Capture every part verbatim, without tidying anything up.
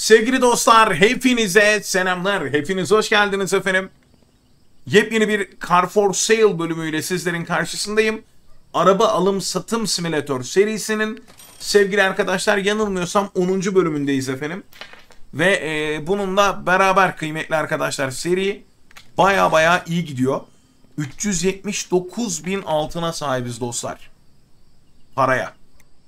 Sevgili dostlar, hepinize selamlar. Hepiniz hoş geldiniz efendim. Yepyeni bir Car for Sale bölümüyle sizlerin karşısındayım. Araba alım satım simülatör serisinin sevgili arkadaşlar yanılmıyorsam onuncu bölümündeyiz efendim. Ve e, bununla beraber kıymetli arkadaşlar seri baya baya iyi gidiyor. üç yüz yetmiş dokuz bin altına sahibiz dostlar. Paraya.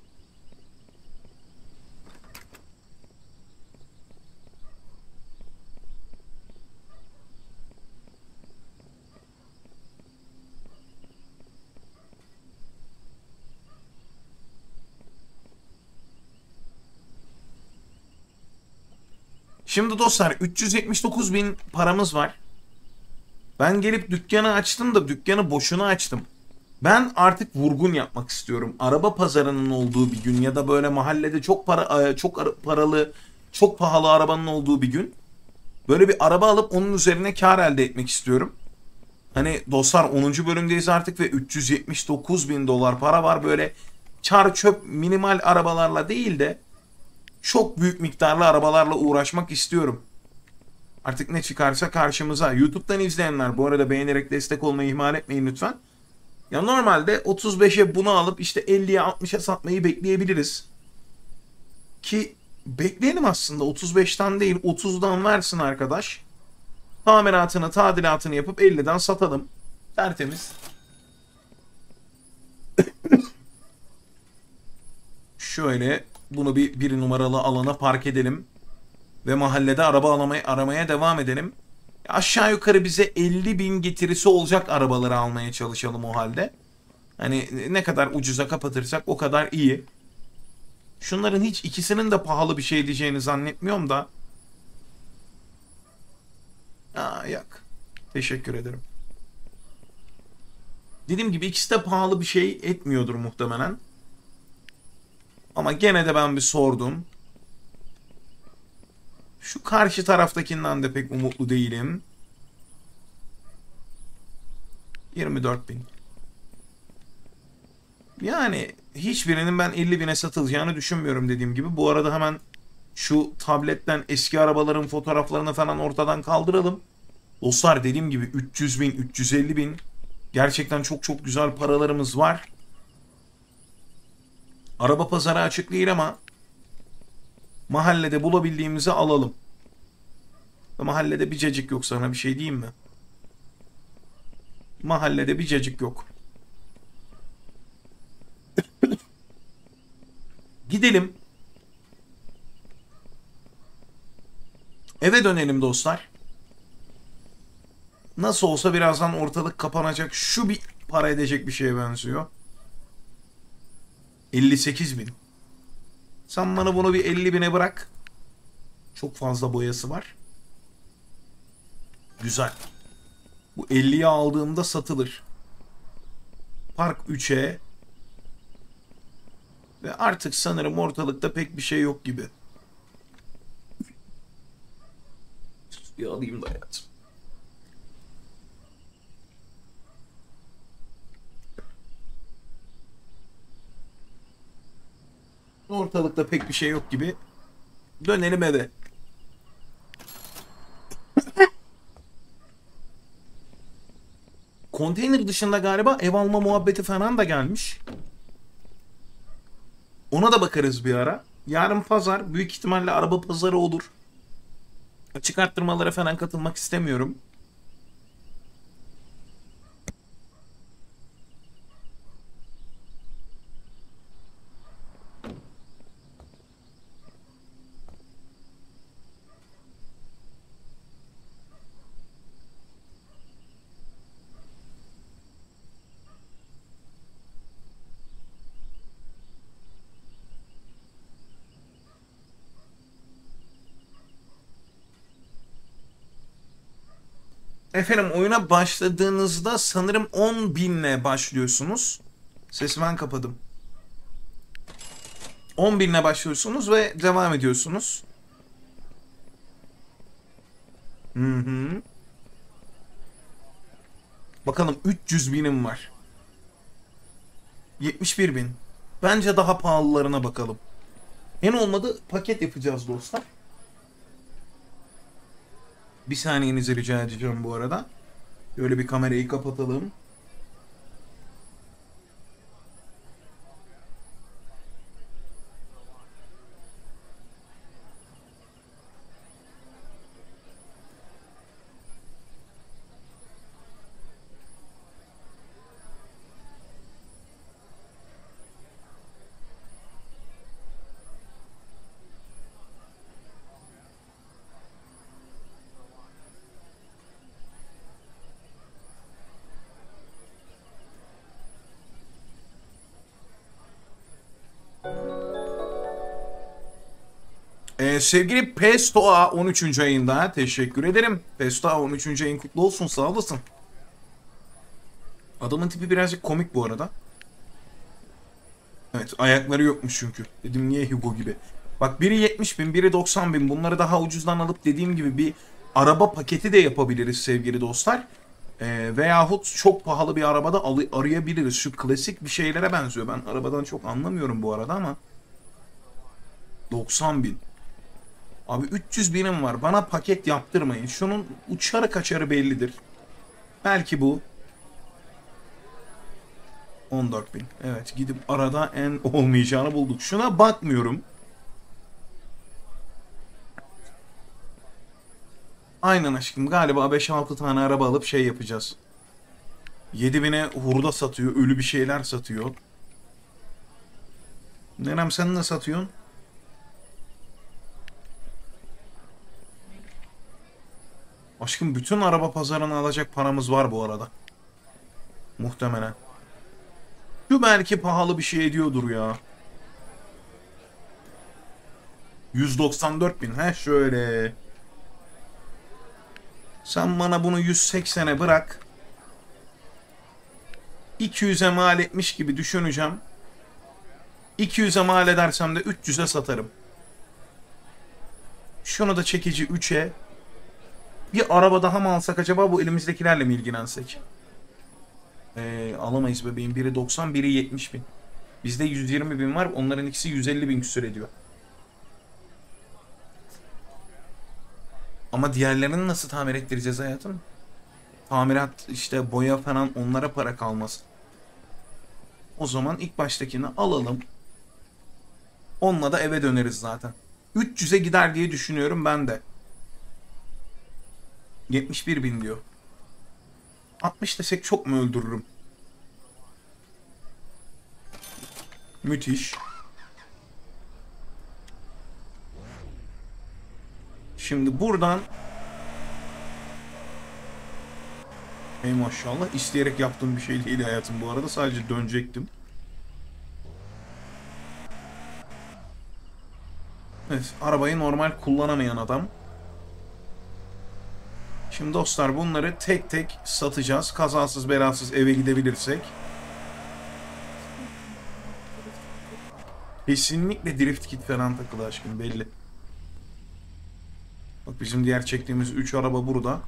Şimdi dostlar üç yüz yetmiş dokuz bin paramız var. Ben gelip dükkanı açtım da dükkanı boşuna açtım. Ben artık vurgun yapmak istiyorum. Araba pazarının olduğu bir gün ya da böyle mahallede çok para çok paralı, çok pahalı arabanın olduğu bir gün böyle bir araba alıp onun üzerine kar elde etmek istiyorum. Hani dostlar onuncu bölümdeyiz artık ve üç yüz yetmiş dokuz bin dolar para var. Böyle çar çöp minimal arabalarla değil de çok büyük miktarlı arabalarla uğraşmak istiyorum. Artık ne çıkarsa karşımıza. YouTube'dan izleyenler bu arada beğenerek destek olmayı ihmal etmeyin lütfen. Ya normalde otuz beşe bunu alıp işte elliye altmışa satmayı bekleyebiliriz. Ki bekleyelim aslında otuz beşten değil otuzdan versin arkadaş. Tamiratını tadilatını yapıp elliden satalım. Tertemiz. Şöyle bunu bir, bir numaralı alana park edelim. Ve mahallede araba aramaya, aramaya devam edelim. Aşağı yukarı bize elli bin getirisi olacak arabaları almaya çalışalım o halde. Hani ne kadar ucuza kapatırsak o kadar iyi. Şunların hiç ikisinin de pahalı bir şey diyeceğini zannetmiyorum da. Aa yok. Teşekkür ederim. Dediğim gibi ikisi de pahalı bir şey etmiyordur muhtemelen. Ama gene de ben bir sordum. Şu karşı taraftakinden de pek umutlu değilim. yirmi dört bin. Yani hiçbirinin ben elli bine satılacağını düşünmüyorum dediğim gibi. Bu arada hemen şu tabletten eski arabaların fotoğraflarını falan ortadan kaldıralım. Dostlar dediğim gibi üç yüz bin, üç yüz elli bin gerçekten çok çok güzel paralarımız var. Araba pazarı açık değil ama mahallede bulabildiğimizi alalım. Ve mahallede bir cacık yok, sana bir şey diyeyim mi? Mahallede bir cacık yok. Gidelim. Eve dönelim dostlar. Nasıl olsa birazdan ortalık kapanacak. Şu bir para edecek bir şeye benziyor. elli sekiz bin. Sen bana bunu bir elli bine bırak. Çok fazla boyası var. Güzel. Bu elliye aldığımda satılır. Park üçe. Ve artık sanırım ortalıkta pek bir şey yok gibi. Bir alayım da hayatım. Ortalıkta pek bir şey yok gibi. Dönelim eve. Konteyner dışında galiba ev alma muhabbeti falan da gelmiş. Ona da bakarız bir ara. Yarın pazar. Büyük ihtimalle araba pazarı olur. Açık arttırmalara falan katılmak istemiyorum. Efendim oyuna başladığınızda sanırım on binle başlıyorsunuz. Sesimi ben kapadım. on binle başlıyorsunuz ve devam ediyorsunuz. Hı hı. Bakalım üç yüz binim var. yetmiş bir bin. Bence daha pahalılarına bakalım. En olmadı paket yapacağız dostlar. Bir saniyenizi rica edeceğim bu arada. Böyle bir kamerayı kapatalım. Ee, sevgili Pestoa on üçüncü ayında teşekkür ederim. Pestoa on üçüncü ayın kutlu olsun, sağ olasın. Adamın tipi birazcık komik bu arada. Evet, ayakları yokmuş çünkü. Dedim niye Hugo gibi. Bak biri yetmiş bin, biri doksan bin. Bunları daha ucuzdan alıp dediğim gibi bir araba paketi de yapabiliriz sevgili dostlar. Ee, veyahut çok pahalı bir arabada arayabiliriz. Şu klasik bir şeylere benziyor. Ben arabadan çok anlamıyorum bu arada ama. doksan bin. Abi üç yüz binim var. Bana paket yaptırmayın. Şunun uçarı kaçarı bellidir. Belki bu. on dört bin. Evet, gidip arada en olmayacağını bulduk. Şuna bakmıyorum. Aynen aşkım. Galiba beş altı tane araba alıp şey yapacağız. yedi bine hurda satıyor. Ölü bir şeyler satıyor. Nenem sen ne satıyorsun? Aşkım bütün araba pazarını alacak paramız var bu arada. Muhtemelen. Şu belki pahalı bir şey ediyordur ya. yüz doksan dört bin. He şöyle. Sen bana bunu yüz seksene bırak. iki yüze mal etmiş gibi düşüneceğim. iki yüze mal edersem de üç yüze satarım. Şunu da çekici üçe. Bir araba daha mı alsak acaba, bu elimizdekilerle mi ilgilensek? Ee, alamayız bebeğim. Biri doksan, biri yetmiş bin. Bizde yüz yirmi bin var. Onların ikisi yüz elli bin küsur ediyor. Ama diğerlerini nasıl tamir ettireceğiz hayatım? Tamirat işte, boya falan, onlara para kalmaz. O zaman ilk baştakini alalım. Onunla da eve döneriz zaten. üç yüze gider diye düşünüyorum ben de. yetmiş bir bin diyor. altmış desek çok mu öldürürüm? Müthiş. Şimdi buradan, ey maşallah, isteyerek yaptığım bir şey değil hayatım bu arada, sadece dönecektim. Evet, arabayı normal kullanamayan adam. Şimdi dostlar bunları tek tek satacağız. Kazasız belasız eve gidebilirsek. Kesinlikle drift kit falan takılı aşkım, belli. Bak bizim diğer çektiğimiz üç araba burada.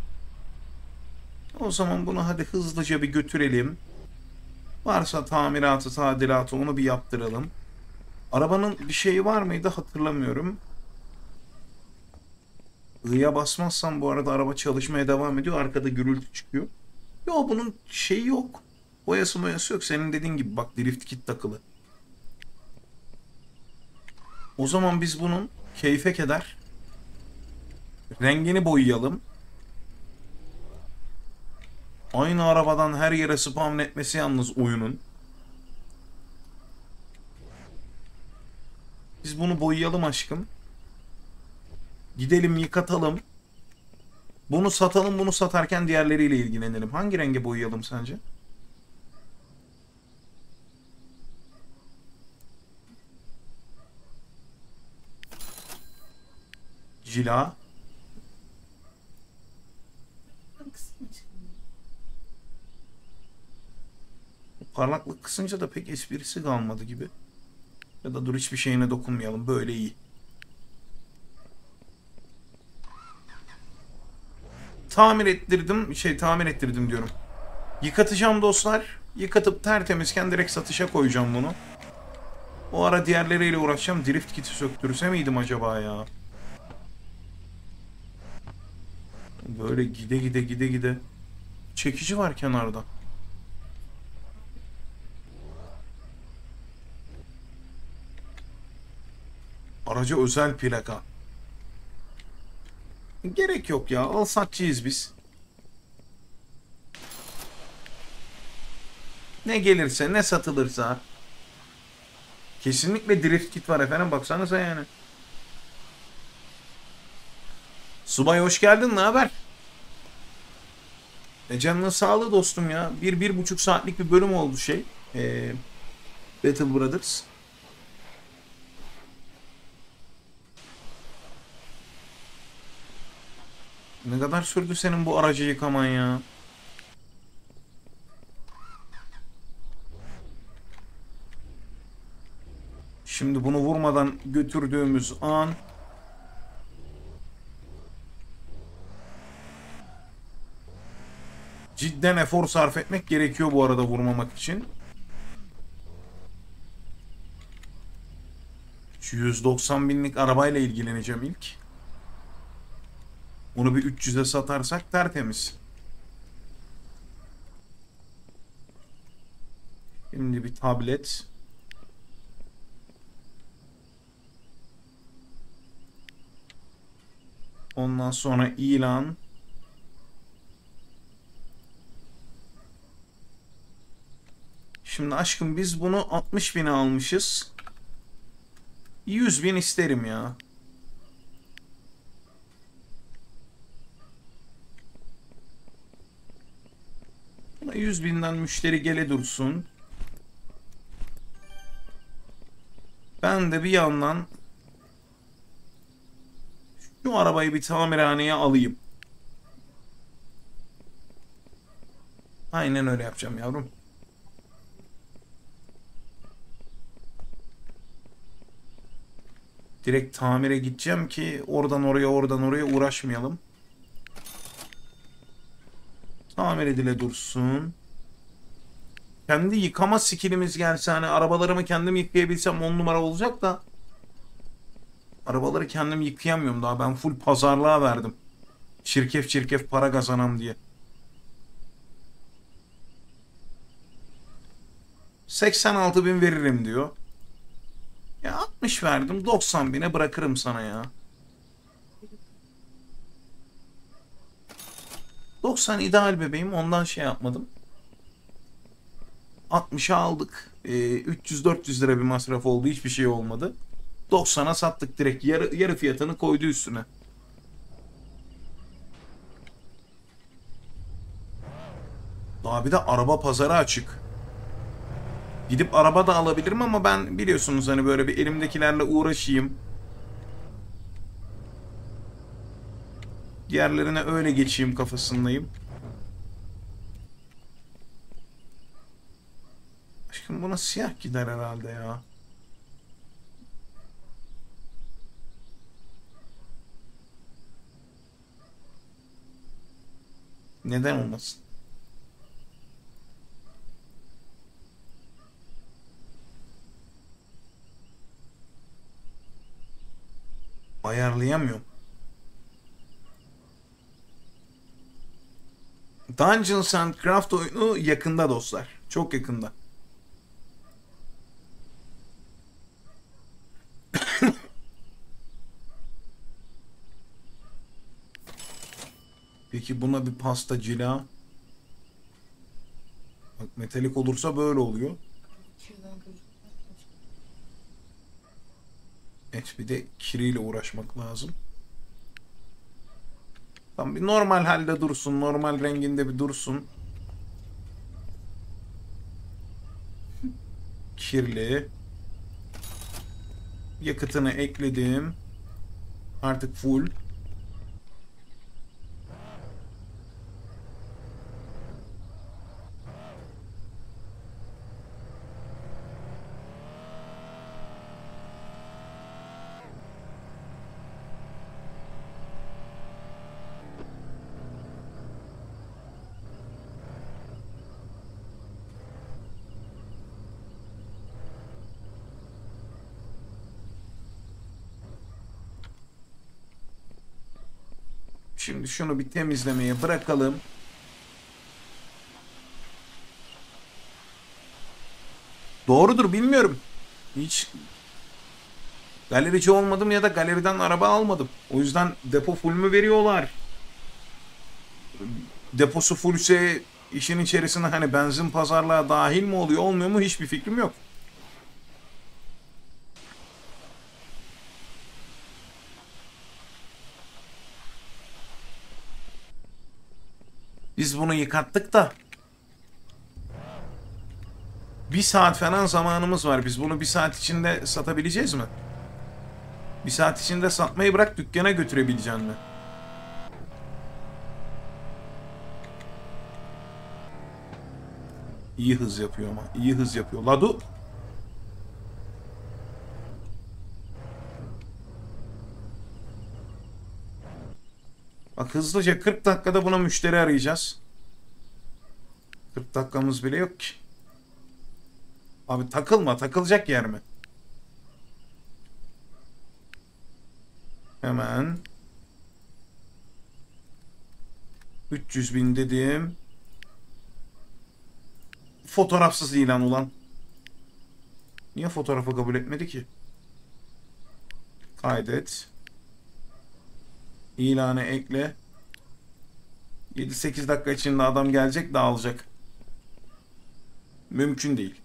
O zaman bunu hadi hızlıca bir götürelim. Varsa tamiratı, tadilatı, onu bir yaptıralım. Arabanın bir şeyi var mıydı hatırlamıyorum. I'ya basmazsam bu arada araba çalışmaya devam ediyor. Arkada gürültü çıkıyor. Yo, bunun şeyi yok. Boyası boyası yok. Senin dediğin gibi bak, drift kit takılı. O zaman biz bunun keyfe keder rengini boyayalım. Aynı arabadan her yere spawn etmesi yalnız oyunun. Biz bunu boyayalım aşkım. Gidelim yıkatalım. Bunu satalım, bunu satarken diğerleriyle ilgilenelim. Hangi renge boyayalım sence? Cila. Parlaklık kısınca da pek esprisi kalmadı gibi. Ya da dur, hiçbir şeyine dokunmayalım. Böyle iyi. Tamir ettirdim. Şey tamir ettirdim diyorum. Yıkatacağım dostlar. Yıkatıp tertemizken direkt satışa koyacağım bunu. O ara diğerleriyle uğraşacağım. Drift kiti söktürsem miydim acaba ya? Böyle gide gide gide gide. Çekici var kenarda. Araca özel plaka. Gerek yok ya. Alsatçıyız biz. Ne gelirse, ne satılırsa. Kesinlikle drift kit var efendim. Baksanıza yani. Subay hoş geldin. Ne haber? E canının sağlığı dostum ya. Bir, bir buçuk saatlik bir bölüm oldu şey. Ee, Battle Brothers. Ne kadar sürdü senin bu aracı yıkaman ya? Şimdi bunu vurmadan götürdüğümüz an cidden efor sarf etmek gerekiyor bu arada vurmamak için. Şu yüz doksan binlik arabayla ilgileneceğim ilk. Onu bir üç yüze satarsak tertemiz. Şimdi bir tablet. Ondan sonra ilan. Şimdi aşkım biz bunu altmış bine almışız. yüz bin isterim ya. Buna yüz binden müşteri gele dursun. Ben de bir yandan şu arabayı bir tamirhaneye alayım. Aynen öyle yapacağım yavrum. Direkt tamire gideceğim ki oradan oraya oradan oraya uğraşmayalım. Tamir edile dursun. Kendi yıkama skillimiz gelse hani arabalarımı kendim yıkayabilsem on numara olacak da. Arabaları kendim yıkayamıyorum daha. Ben full pazarlığa verdim. Çirkef çirkef para kazanam diye. seksen altı bin veririm diyor. Ya altmış verdim. doksan bine bırakırım sana ya. doksan ideal bebeğim. Ondan şey yapmadım. altmışa aldık. Ee, üç yüz dört yüz lira bir masraf oldu. Hiçbir şey olmadı. doksana sattık direkt. Yarı, yarı fiyatını koydu üstüne. Daha bir de araba pazarı açık. Gidip araba da alabilirim ama ben biliyorsunuz hani böyle bir elimdekilerle uğraşayım. Diğerlerine öyle geçeyim kafasındayım. Aşkım buna siyah gider herhalde ya. Neden olmasın? Ayarlayamıyorum. Dungeons and Craft oyunu yakında dostlar. Çok yakında. Peki buna bir pasta cila. Bak metalik olursa böyle oluyor. Evet bir de kiriyle uğraşmak lazım. Tam bir normal halde dursun. Normal renginde bir dursun. Kirli. Yakıtını ekledim. Artık full. Şimdi şunu bir temizlemeye bırakalım. Doğrudur, bilmiyorum. Hiç galerici olmadım ya da galeriden araba almadım. O yüzden depo full mü veriyorlar? Deposu fullse işin içerisine hani benzin pazarlığa dahil mi oluyor olmuyor mu hiçbir fikrim yok. Biz bunu yıkattık da bir saat falan zamanımız var. Biz bunu bir saat içinde satabileceğiz mi? Bir saat içinde satmayı bırak, dükkana götürebilecek mi? İyi hız yapıyor ama. İyi hız yapıyor. Ladu. Bak hızlıca kırk dakikada buna müşteri arayacağız. kırk dakikamız bile yok ki. Abi takılma. Takılacak yer mi? Hemen. üç yüz bin dedim. Fotoğrafsız ilan ulan. Niye fotoğrafı kabul etmedi ki? Kaydet. İlanı ekle. yedi sekiz dakika içinde adam gelecek, dağılacak. Mümkün değil.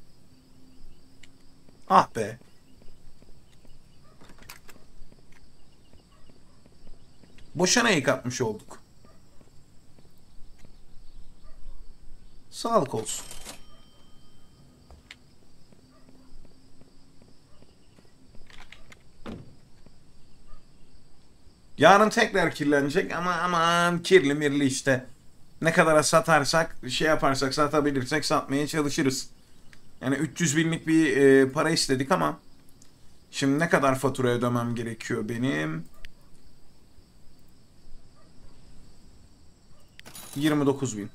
Ah be. Boşuna yıkatmış olduk. Sağlık olsun. Yarın tekrar kirlenecek ama aman kirli mirli işte. Ne kadara satarsak, şey yaparsak, satabilirsek satmaya çalışırız. Yani üç yüz binlik bir e, para istedik ama şimdi ne kadar fatura ödemem gerekiyor benim? yirmi dokuz bin.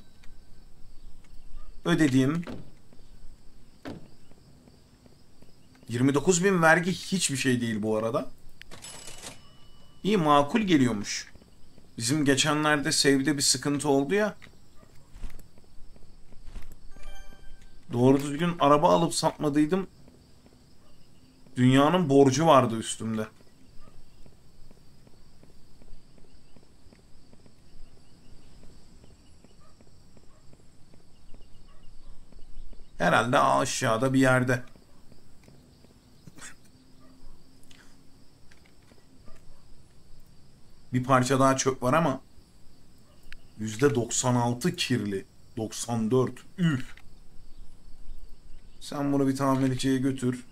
Ödediğim yirmi dokuz bin vergi hiçbir şey değil bu arada. İyi, makul geliyormuş. Bizim geçenlerde Save'de bir sıkıntı oldu ya. Doğru düzgün araba alıp satmadıydım. Dünyanın borcu vardı üstümde. Herhalde aşağıda bir yerde. Bir parça daha çöp var ama yüzde doksan altı kirli. doksan dört. Üf. Sen bunu bir tamirciye götür.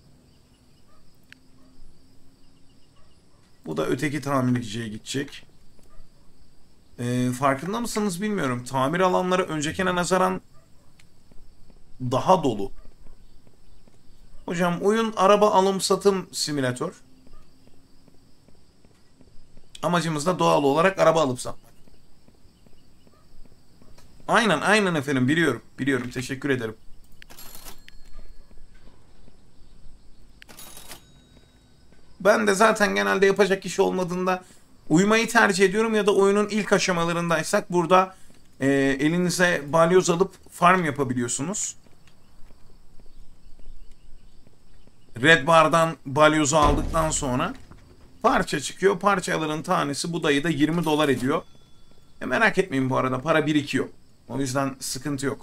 Bu da öteki tamirciye gidecek. Ee, farkında mısınız bilmiyorum. Tamir alanları öncekine nazaran daha dolu. Hocam oyun araba alım satım simülatör. Amacımız da doğal olarak araba alıp satmak. Aynen aynen efendim, biliyorum. Biliyorum, teşekkür ederim. Ben de zaten genelde yapacak iş olmadığında uyumayı tercih ediyorum ya da oyunun ilk aşamalarındaysak burada e, elinize balyoz alıp farm yapabiliyorsunuz. Red Bar'dan balyozu aldıktan sonra parça çıkıyor. Parçaların tanesi budayı da yirmi dolar ediyor. E merak etmeyin, bu arada para birikiyor. O yüzden sıkıntı yok.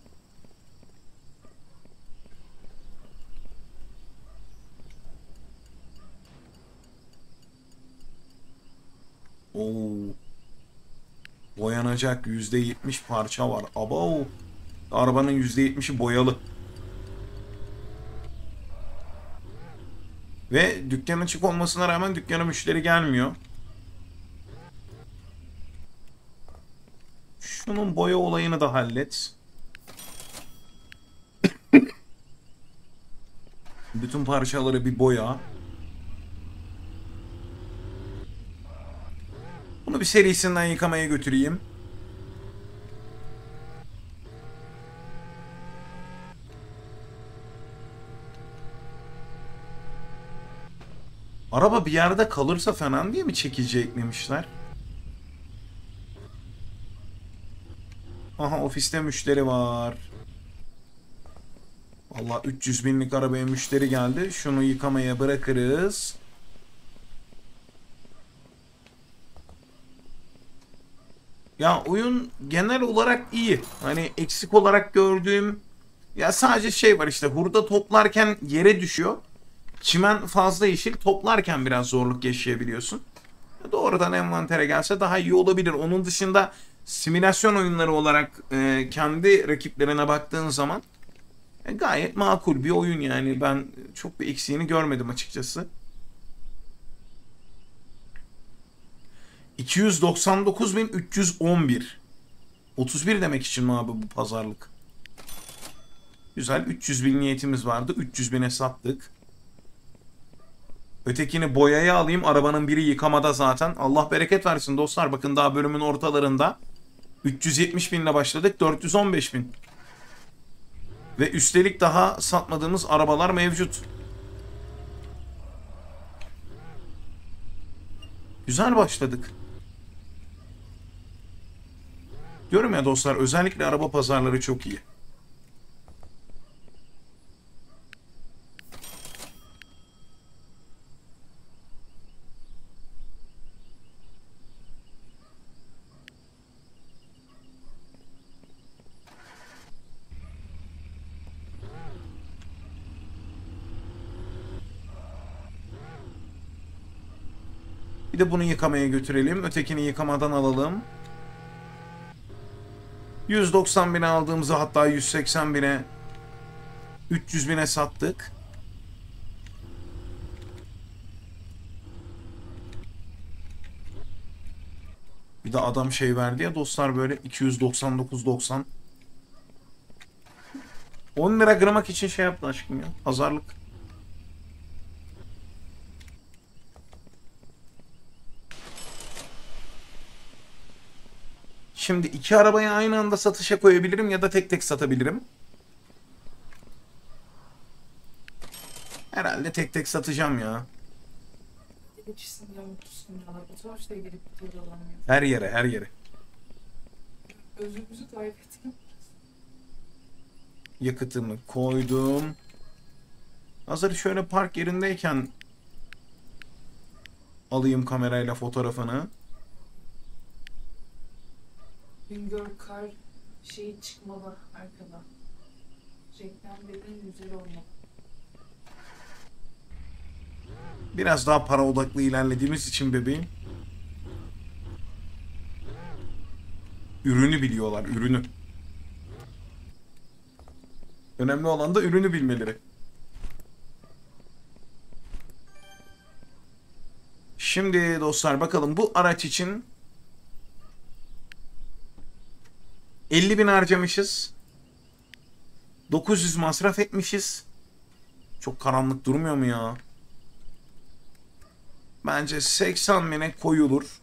Oo. Boyanacak yüzde yetmiş parça var. Abo. Arabanın yüzde yetmişi boyalı. Ve dükkan açık olmasına rağmen dükkana müşteri gelmiyor. Şunun boya olayını da hallet. Bütün parçaları bir boya. Bunu bir serisinden yıkamaya götüreyim. Araba bir yerde kalırsa falan diye mi çekici eklemişler? Aha, ofiste müşteri var. Vallahi üç yüz binlik arabaya müşteri geldi. Şunu yıkamaya bırakırız. Ya oyun genel olarak iyi. Hani eksik olarak gördüğüm ya sadece şey var, işte hurda toplarken yere düşüyor. Çimen fazla yeşil, toplarken biraz zorluk yaşayabiliyorsun. Doğrudan envantere gelse daha iyi olabilir. Onun dışında simülasyon oyunları olarak e, kendi rakiplerine baktığın zaman e, gayet makul bir oyun yani. Ben çok bir eksiğini görmedim açıkçası. iki yüz doksan dokuz bin üç yüz on bir. otuz bir demek için mi abi bu pazarlık? Güzel, üç yüz bin niyetimiz vardı. üç yüz bine sattık. Ötekini boyaya alayım. Arabanın biri yıkamada zaten. Allah bereket versin dostlar. Bakın daha bölümün ortalarında. üç yüz yetmiş binle başladık. dört yüz on beş bin. Ve üstelik daha satmadığımız arabalar mevcut. Güzel başladık. Diyorum ya dostlar, özellikle araba pazarları çok iyi. Bir de bunu yıkamaya götürelim. Ötekini yıkamadan alalım. yüz doksan bine aldığımızı, hatta yüz seksen bine, üç yüz bine sattık. Bir de adam şey verdi ya dostlar, böyle iki yüz doksan dokuz doksan. on lira kırmak için şey yaptı aşkım ya. Pazarlık. Şimdi iki arabayı aynı anda satışa koyabilirim ya da tek tek satabilirim. Herhalde tek tek satacağım ya. Her yere, her yere. Özümüzü kaybettim. Yakıtımı koydum. Hazır şöyle park yerindeyken alayım kamerayla fotoğrafını. Güngör Kar şeyi çıkmalı arkada. Reklamların güzel olmalı. Biraz daha para odaklı ilerlediğimiz için bebeğim. Ürünü biliyorlar, ürünü. Önemli olan da ürünü bilmeleri. Şimdi dostlar bakalım, bu araç için elli bin harcamışız. dokuz yüz masraf etmişiz. Çok karanlık durmuyor mu ya? Bence seksen bine koyulur.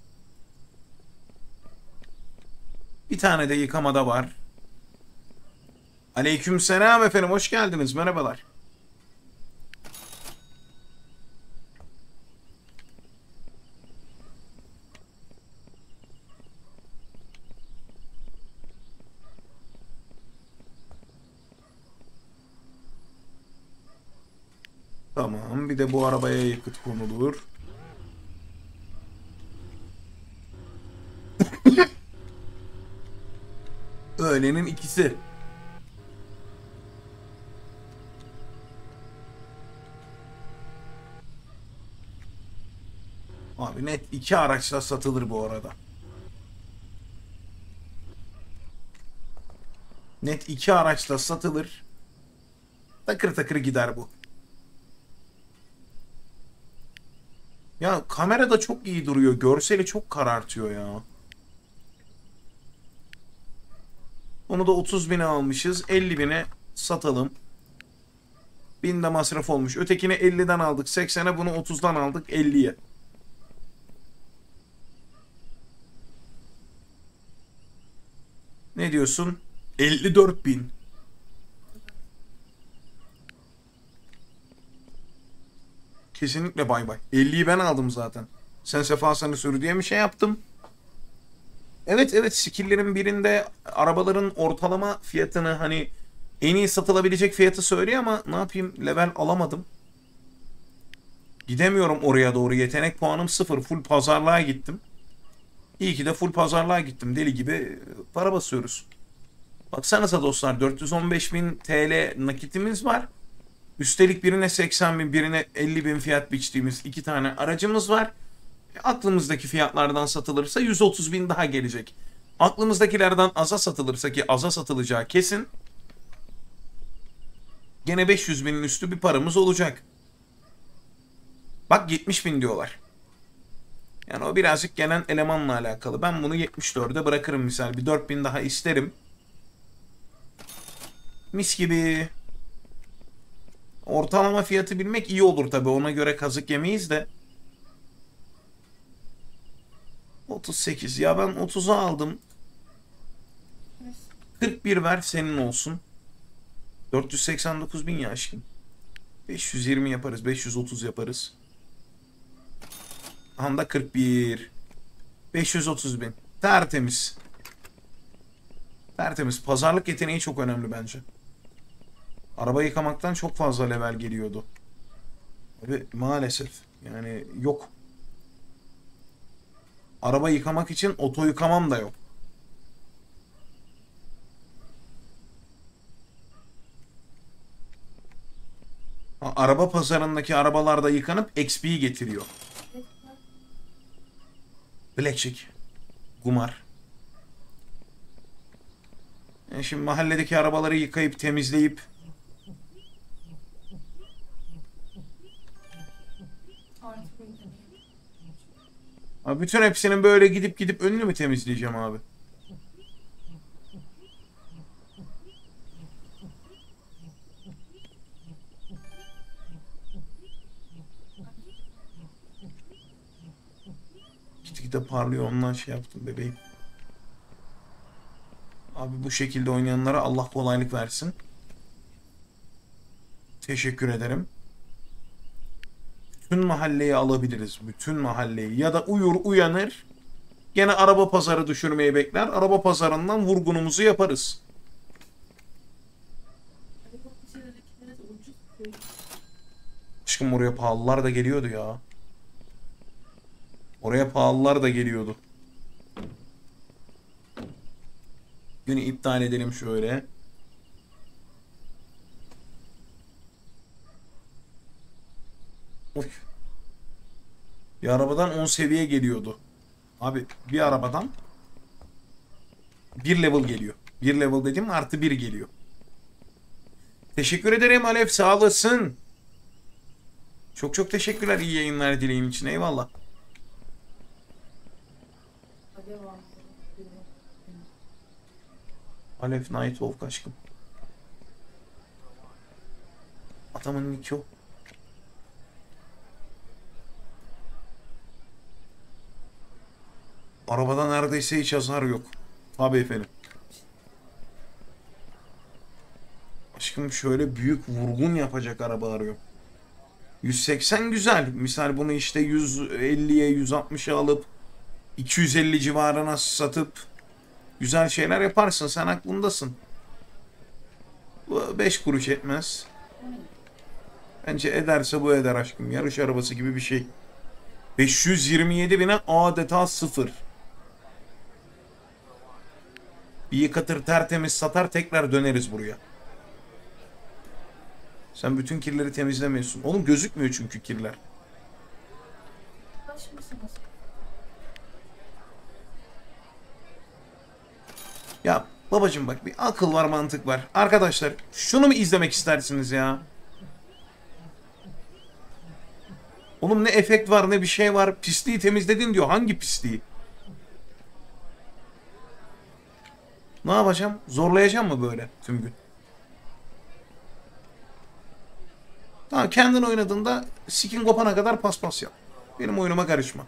Bir tane de yıkamada var. Aleykümselam efendim, hoş geldiniz, merhabalar. Tamam, bir de bu arabaya yakıt konulur. Öğlenin ikisi. Abi net iki araçla satılır bu arada. Net iki araçla satılır. Takır takır gider bu. Ya kamera da çok iyi duruyor. Görseli çok karartıyor ya. Onu da otuz bine almışız. elli bine satalım. bin de masraf olmuş. Ötekini elliden aldık seksene, bunu otuzdan aldık elliye. Ne diyorsun? elli dört bin. Kesinlikle bay bay. elliyi ben aldım zaten. Sen Sefa Sanı sür diye mi şey yaptım? Evet evet, skill'lerin birinde arabaların ortalama fiyatını, hani en iyi satılabilecek fiyatı söylüyor ama ne yapayım, level alamadım. Gidemiyorum oraya doğru. Yetenek puanım sıfır. Full pazarlığa gittim. İyi ki de full pazarlığa gittim. Deli gibi para basıyoruz. Baksanıza dostlar, dört yüz on beş bin T L nakitimiz var. Üstelik birine seksen bin, birine elli bin fiyat biçtiğimiz iki tane aracımız var. Aklımızdaki fiyatlardan satılırsa yüz otuz bin daha gelecek. Aklımızdakilerden aza satılırsa, ki aza satılacağı kesin, gene beş yüz binin üstü bir paramız olacak. Bak yetmiş bin diyorlar. Yani o birazcık gelen elemanla alakalı. Ben bunu yetmiş dörde bırakırım misal. Bir dört bin daha isterim. Mis gibi. Ortalama fiyatı bilmek iyi olur tabi. Ona göre kazık yemeyiz de. otuz sekiz. Ya ben otuza aldım. kırk bir ver senin olsun. dört yüz seksen dokuz bin ya aşkım. beş yüz yirmi yaparız. beş yüz otuz yaparız. Anda kırk bir. beş yüz otuz bin. Tertemiz. Tertemiz. Pazarlık yeteneği çok önemli bence. Araba yıkamaktan çok fazla level geliyordu. Ve maalesef yani yok. Araba yıkamak için oto yıkamam da yok. Ha, araba pazarındaki arabalarda yıkanıp X P getiriyor. Blackjack. Kumar. Yani şimdi mahalledeki arabaları yıkayıp temizleyip Artık uygun. abi bütün hepsinin böyle gidip gidip önünü mü temizleyeceğim abi? Gitgide parlıyor, ondan şey yaptım bebeğim. Abi bu şekilde oynayanlara Allah kolaylık versin. Teşekkür ederim. Bütün mahalleyi alabiliriz. Bütün mahalleyi. Ya da uyur uyanır. Gene araba pazarı düşürmeyi bekler. Araba pazarından vurgunumuzu yaparız. Araba pazarındakilere de ucuz koyuyor. Aşkım oraya pahalılar da geliyordu ya. Oraya pahalılar da geliyordu. Günü iptal edelim şöyle. Oy. Bir arabadan on seviye geliyordu. Abi bir arabadan bir level geliyor. Bir level dedim, artı bir geliyor. Teşekkür ederim Alev, sağ olasın. Çok çok teşekkürler iyi yayınlar dileğim için, eyvallah. Alev aldı. Alev Night Wolf aşkım. Adamın nicki o. Arabada neredeyse hiç hasar yok. Abi efendim. Aşkım şöyle büyük vurgun yapacak araba arıyor. yüz seksen güzel. Misal bunu işte yüz elliye yüz altmışa alıp iki yüz elli civarına satıp güzel şeyler yaparsın. Sen aklındasın. Bu beş kuruş etmez. Bence ederse bu eder aşkım. Yarış arabası gibi bir şey. beş yüz yirmi yedi bine adeta sıfır. Bir yıkatır tertemiz satar, tekrar döneriz buraya. Sen bütün kirleri temizlemiyorsun. Oğlum gözükmüyor çünkü kirler. Kaç mısınız? Ya babacım bak, bir akıl var, mantık var. Arkadaşlar şunu mu izlemek istersiniz ya? Oğlum ne efekt var ne bir şey var. Pisliği temizledin diyor. Hangi pisliği? Ne yapacağım? Zorlayacağım mı böyle tüm gün? Tamam, kendin oynadığında skin kopana kadar paspas yap. Benim oyunuma karışma.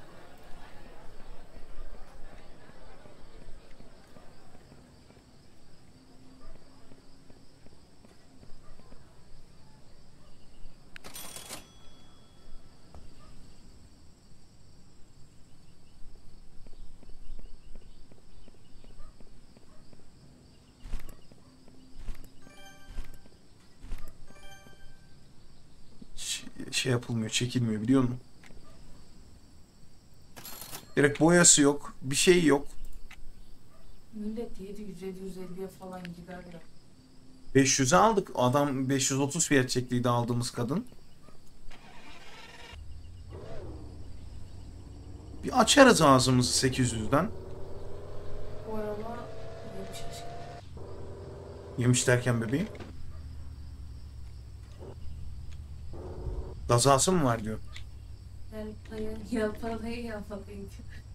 şey yapılmıyor, çekilmiyor biliyor musun? Direkt boyası yok, bir şey yok. Millet yedi yüz yedi yüz elliye falan gider ya. beş yüze aldık. Adam beş yüz otuz fiyat çektiydi aldığımız kadın. Bir açarız ağzımızı sekiz yüzden. Bu araba yemiş aşkım. Yemiş derken bebeğim. Gazası mı var diyor. Yalpayı, yalpalayı, yalpalayı.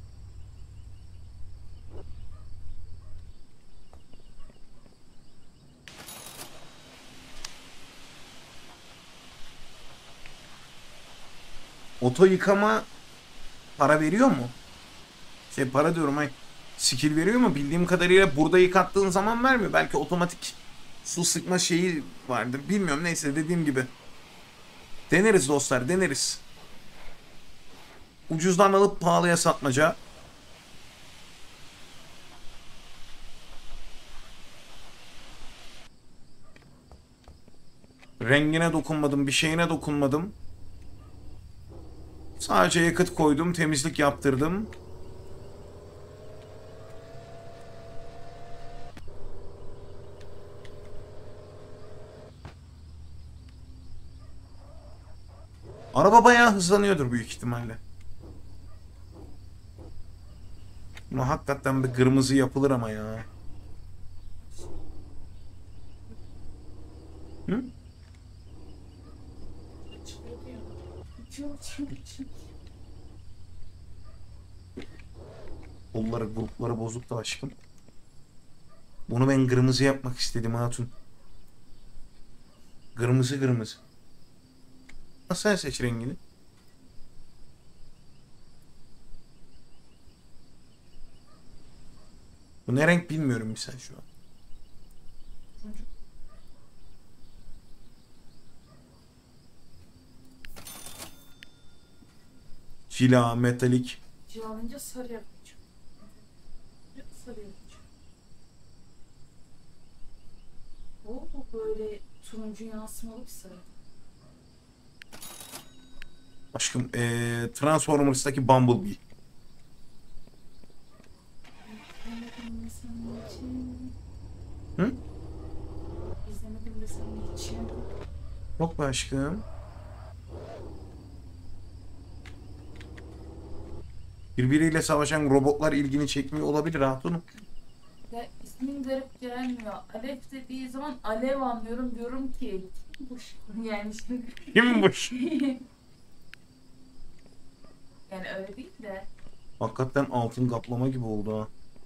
Oto yıkama para veriyor mu? Şey para diyorum ay. Skill veriyor mu? Bildiğim kadarıyla burada yıkattığın zaman vermiyor. Belki otomatik su sıkma şeyi vardır. Bilmiyorum neyse dediğim gibi. Deneriz dostlar deneriz. Ucuzdan alıp pahalıya satmaca. Rengine dokunmadım, bir şeyine dokunmadım. Sadece yakıt koydum, temizlik yaptırdım. Araba bayağı hızlanıyordur büyük ihtimalle. Ama hakikaten bir kırmızı yapılır ama ya. Hı? Çok çok çok. Kolları, grupları bozuk da aşkım. Bunu ben kırmızı yapmak istedim hatun. Kırmızı kırmızı. Nasıl sen seç rengini? Bu ne renk bilmiyorum misal şu an. Cila, metalik. Cilalınca sarı yapacağım. Sarı yapacağım. O böyle turuncu yansımalı bir sarı. Aşkım ee, Transformers'taki Bumblebee. İzlemedim de senin için. Hı? İzlemedim de senin için. Yok be aşkım. Birbiriyle savaşan robotlar ilgini çekmiyor olabilir hatunum. Ya ismin garip gelmiyor. Alef dediği zaman alev anlıyorum, diyorum ki kim bu şu- yani şimdi Kim bu? yani öyle değil de Hakikaten altın kaplama gibi oldu ha.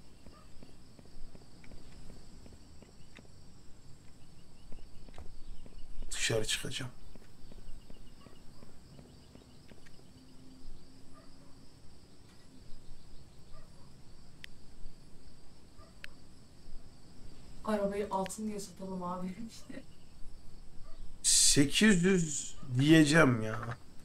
Dışarı çıkacağım. arabayı altın diye satalım abi işte. sekiz yüz diyeceğim ya.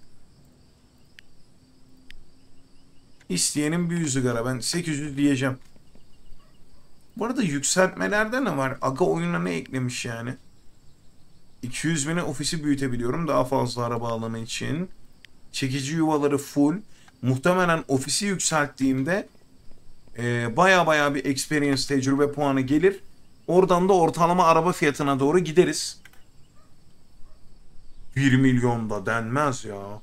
İsteyenin bir yüzü gara. Ben sekiz yüz diyeceğim. Bu arada yükseltmelerde ne var? Aga oyuna ne eklemiş yani? iki yüz bine ofisi büyütebiliyorum. Daha fazla araba alımı için. Çekici yuvaları full. Muhtemelen ofisi yükselttiğimde e, baya baya bir experience tecrübe puanı gelir. Oradan da ortalama araba fiyatına doğru gideriz. bir milyon da denmez ya.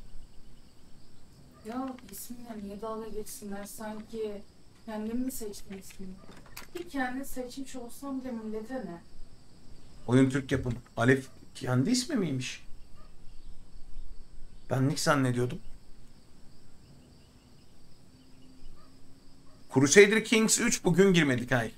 Ya isminle niye dalga geçsinler, sanki kendim mi seçtim ismini? Ki kendi seçmiş olsam bile millete ne? Oyun Türk yapımı. Alef kendi ismi miymiş? Benlik zannediyordum. Crusader Kings üç bugün girmedik hayır.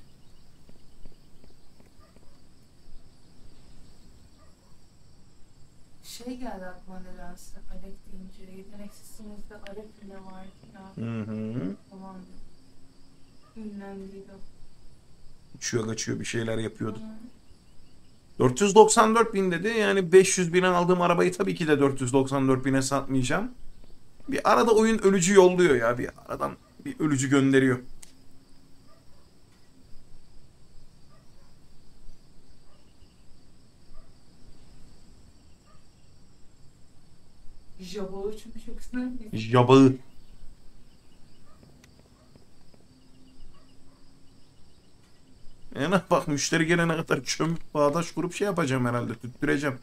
Şey geldi aklıma nedense Alef deyince, yeteneksizsinizde Alef bile var ya Hı hı. falan. Ünlendiydi. Uçuyor kaçıyor bir şeyler yapıyordu. Hı. dört yüz doksan dört bin dedi. Yani beş yüz bine aldığım arabayı tabii ki de dört yüz doksan dört bine satmayacağım. Bir arada oyun ölücü yolluyor ya. Bir aradan bir ölücü gönderiyor. Jabağı çünkü çok güzel. Yabağı. Yani bak müşteri gelene kadar çömüp bağdaş kurup şey yapacağım herhalde. Tüttüreceğim.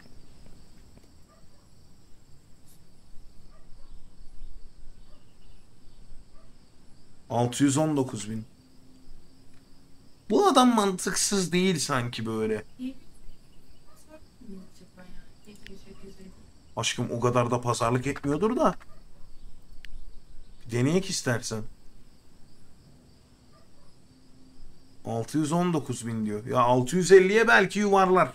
altı yüz on dokuz bin. Bu adam mantıksız değil sanki böyle. İyi bir diyecek ben yani. yedi yüz, sekiz yüz. Aşkım o kadar da pazarlık etmiyordur da. Deneyek istersen. altı yüz on dokuz bin diyor. Ya altı yüz elliye belki yuvarlar.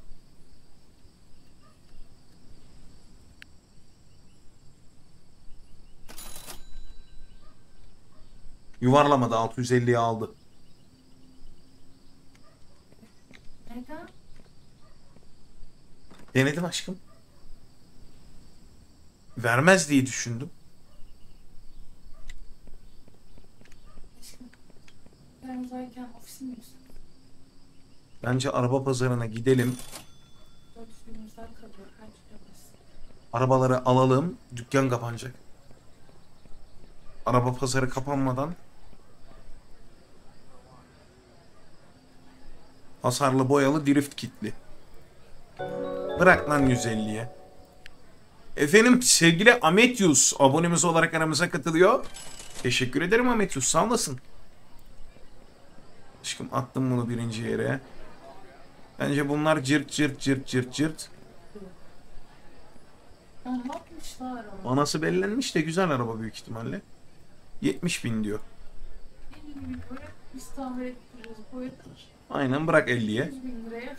Yuvarlamadı, altı yüz elliye aldı. Neden? Denedim aşkım. Vermez diye düşündüm. Aşkım. Ben uzayken ofisim misin? Bence araba pazarına gidelim. dört yüz bin uzak kalıyor. Kaç yapasın? Arabaları alalım. Dükkan kapanacak. Araba pazarı kapanmadan hasarlı boyalı drift kitli. Bırak lan yüz elliye. Efendim sevgili Ametyus abonemiz olarak aramıza katılıyor. Teşekkür ederim Ametyus, sağ olasın. Aşkım attım bunu birinci yere. Bence bunlar cırt cırt cırt cırt cırt. Ya ne yapmışlar ama? Anası bellenmiş de güzel araba büyük ihtimalle. yetmiş bin diyor. elli bin böyle biz tamir ettiririz. Boyadık. Aynen, bırak elliye. yüz bin liraya.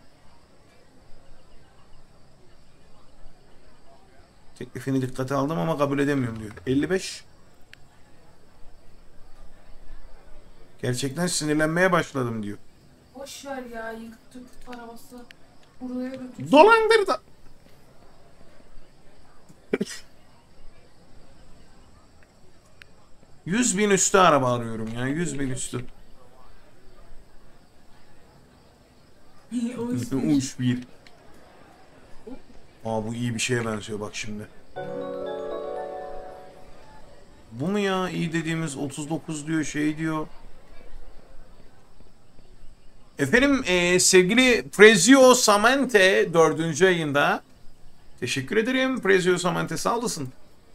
Teklifini dikkate aldım ama kabul edemiyorum diyor. elli beş. Gerçekten sinirlenmeye başladım diyor. Boş ver ya, yıkık dökük arabası. Buraya götür. Dolandırdı. Yüz bin üstü araba arıyorum ya. Yüz bin üstü. Uç bir. Aa, bu iyi bir şeye benziyor bak şimdi. Bu mu ya? İyi dediğimiz otuz dokuz diyor, şey diyor. Efendim e, sevgili Prezio Samente dördüncü ayında. Teşekkür ederim Prezio Samente, sağ olasın.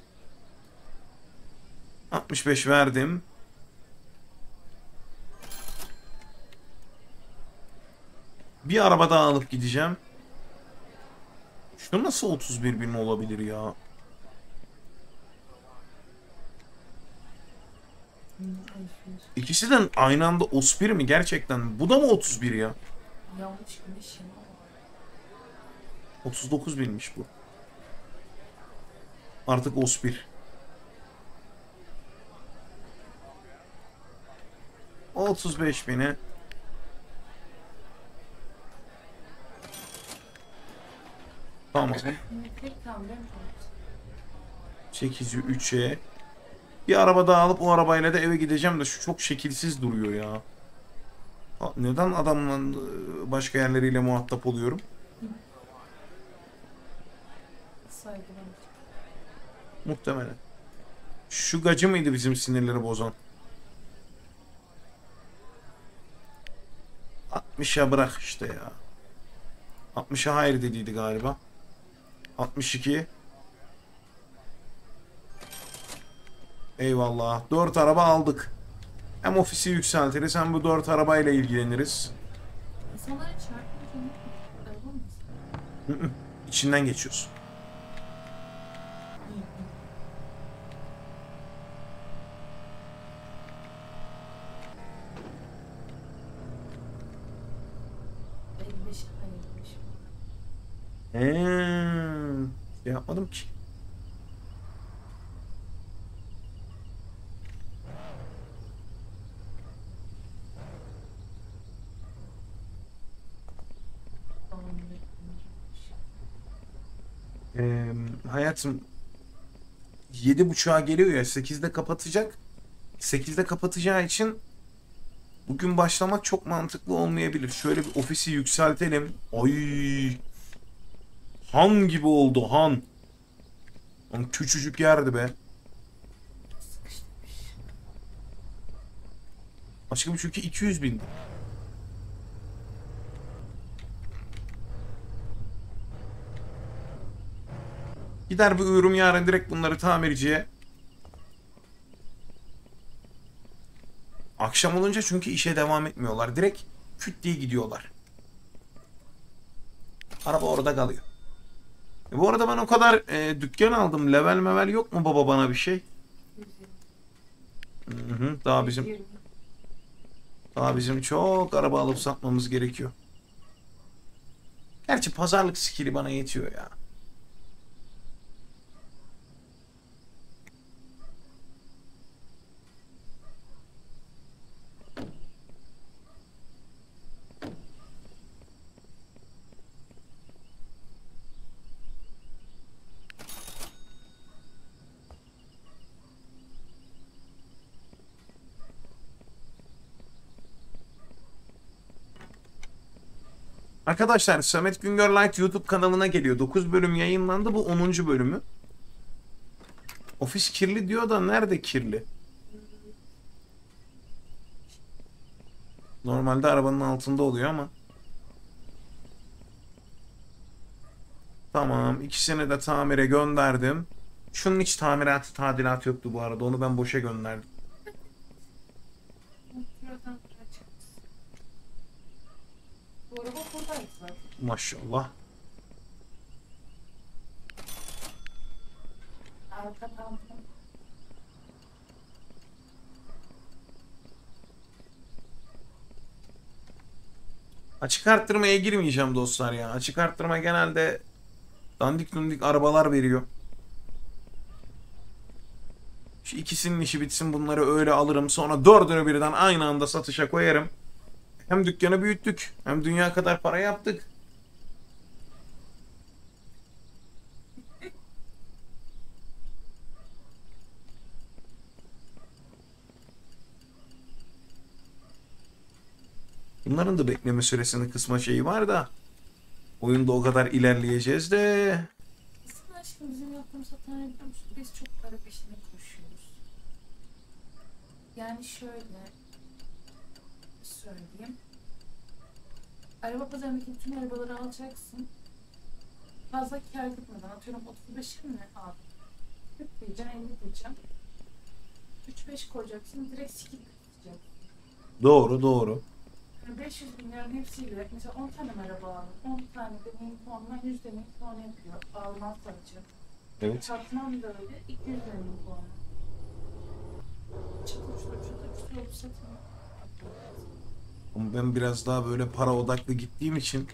altmış beş verdim. Bir araba daha alıp gideceğim. Şu nasıl otuz bir bin olabilir ya? İkisi de aynı anda Ospir mi gerçekten? Bu da mı otuz bir ya? Yanlış bir şey ama. otuz dokuz binmiş bu. Artık Ospir. otuz beş bine. Tamam. Tek tamir mi? sekiz yüz üçe. Bir araba daha alıp o arabayla da eve gideceğim de şu çok şekilsiz duruyor ya. Ha, neden adamla e, başka yerleriyle muhatap oluyorum? Saygılar. Muhtemelen. Şu gacı mıydı bizim sinirleri bozan? altmışa bırak işte ya. altmışa hayır dediydi galiba. altmış iki. Eyvallah. dört araba aldık. Hem ofisi yükseltiriz hem bu dört arabayla ilgileniriz. İnsanlara çarpınca ne araba mı? Hı hı. İçinden geçiyorsun. elli beş hayır. Eee, şey yapmadım ki. Ee, hayatım yedi buçuğa geliyor ya, sekizde kapatacak. sekizde kapatacağı için bugün başlamak çok mantıklı olmayabilir. Şöyle bir ofisi yükseltelim. Ay, han gibi oldu han. Onun küçücük yerdi be. Sıkıştırmış. Aşkım çünkü iki yüz bin. Gider bir uyurum yarın direkt bunları tamirciye. Akşam olunca çünkü işe devam etmiyorlar. Direkt küt diye gidiyorlar. Araba orada kalıyor. E bu arada ben o kadar e, dükkan aldım. Level mevel yok mu baba bana bir şey? Hı hı, daha bizim daha bizim çok araba alıp satmamız gerekiyor. Gerçi pazarlık skill'i bana yetiyor ya. Arkadaşlar Samet Güngör Light YouTube kanalına geliyor. dokuz bölüm yayınlandı. Bu onuncu bölümü. Ofis kirli diyor da nerede kirli? Normalde arabanın altında oluyor ama. Tamam. İkisini de tamire gönderdim. Şunun hiç tamiratı tadilatı yoktu bu arada. Onu ben boşa gönderdim. Buradan bırakacağız. Bu araba buradaydı zaten. Maşallah. Arkadan. Açık arttırmaya girmeyeceğim dostlar ya. Açık arttırma genelde dandik dundik arabalar veriyor. Şu ikisinin işi bitsin bunları öyle alırım. Sonra dördünü birden aynı anda satışa koyarım. Hem dükkanı büyüttük hem dünya kadar para yaptık. Bunların da bekleme süresini kısma şeyi var da. Oyunda o kadar ilerleyeceğiz de. Aslında aşkım bizim yaptığımız hata ne biliyor musun? Biz çok para peşinde koşuyoruz. Yani şöyle söyleyeyim. Araba pazarındaki bütün arabaları alacaksın. Fazla kâr gitmeden atıyorum otuz beşe mi al? kırk diyeceğim, elli diyeceğim. üç beş koyacaksın, direkt skip edeceksin. Doğru doğru. Yani beş yüz bin liranın hepsiyle mesela on tane mi araba aldın? on tane deneyim puanla yüz deneyim puanı yapıyor. Almaz sadece. Evet. Satmam da öyle iki yüz deneyim puanı. Çıtır çıtır çıtır çıtır olup satın. Ama ben biraz daha böyle para odaklı gittiğim için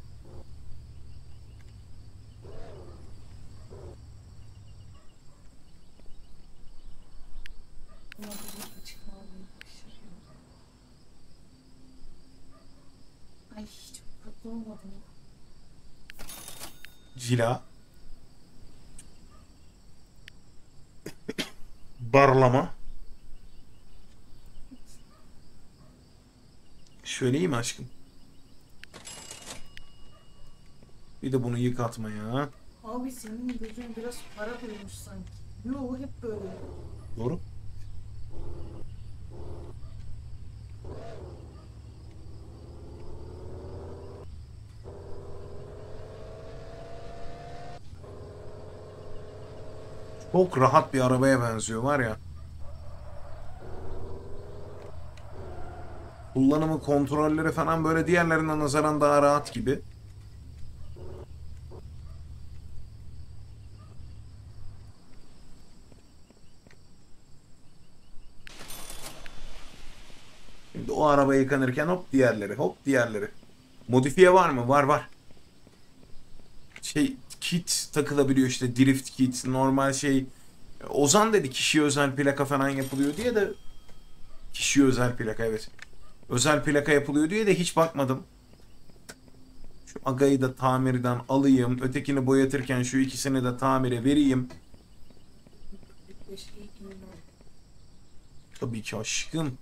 Buna bir açıklamalarını şaşırıyorum. Ay çok tatlı olmadı mı? cila, barlama. Şöyle iyi mi aşkım? Bir de bunu yıkatma ya. Abi senin gözün biraz para koymuş sanki. Yo hep böyle. Doğru. Çok rahat bir arabaya benziyor var ya. Kullanımı, kontrolleri falan böyle diğerlerinden nazaran daha rahat gibi. Şimdi o araba yıkanırken hop diğerleri, hop diğerleri. Modifiye var mı? Var var. Şey kit takılabiliyor işte drift kit, normal şey. Ozan dedi kişiye özel plaka falan yapılıyor diye de kişiye özel plaka evet. Özel plaka yapılıyor diye de hiç bakmadım. Şu agayı da tamirden alayım. Ötekini boyatırken şu ikisini de tamire vereyim. Bir şey iyi mi? Tabii ki aşkım.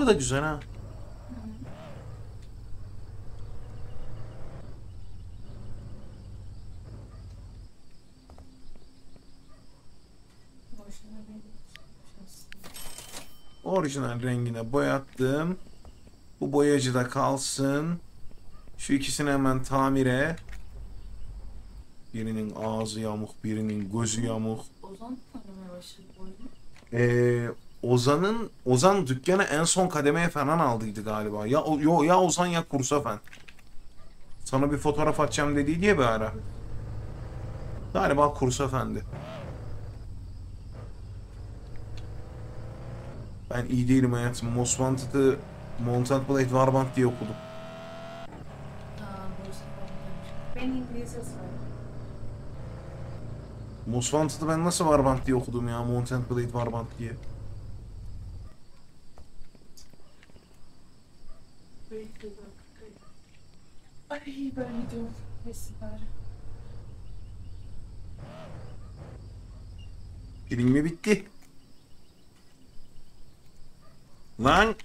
Ayakkabı da güzel ha. Boşuna bir Orijinal rengine boyattım. Bu boyacı da kalsın. Şu ikisini hemen tamire. Birinin ağzı yamuk, birinin gözü yamuk. Ozan oynamaya başladı bu oyunu. Ee, Ozan'ın Ozan dükkanı en son kademeye falan aldıydı galiba. Ya o- yo ya Ozan ya Kursafen. Sana bir fotoğraf atacağım dediği diye bir ara. Galiba Kursafendi. Ben iyi değilim hayatım. Most Wanted'ı Mountain Blade Warband diye okudum. Aa, bu sefer gelmiş. Ben İngilizce saydım. Most Wanted'ı ben nasıl Warband diye okudum ya? Mountain Blade Warband diye. Bekliyorum. Ay ben gidiyorum. Neyse bari. Film mi bitti? Lan!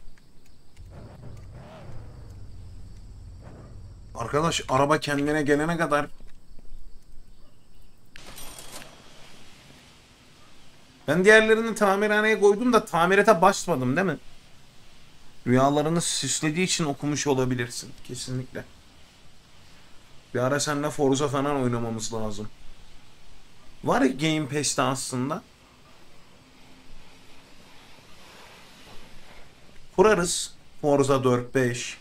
Arkadaş araba kendine gelene kadar ben diğerlerini tamirhaneye koydum da tamirete başladım değil mi? Rüyalarını süslediği için okumuş olabilirsin. Kesinlikle. Bir ara seninle Forza falan oynamamız lazım. Var ya Game Pass'te aslında. Kurarız. Forza dört beş.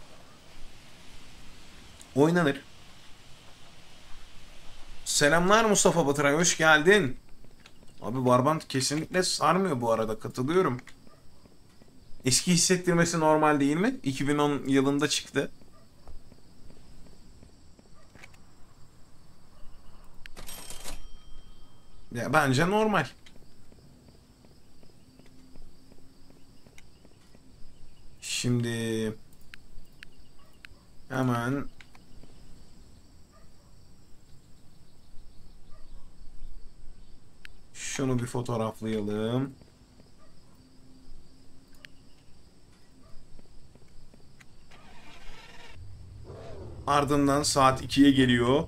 Oynanır. Selamlar Mustafa Batıray, hoş geldin. Abi Warband kesinlikle sarmıyor bu arada, katılıyorum. Eski hissettirmesi normal değil mi? iki bin on yılında çıktı. Ya bence normal. Şimdi hemen şunu bir fotoğraflayalım. Ardından saat ikiye geliyor.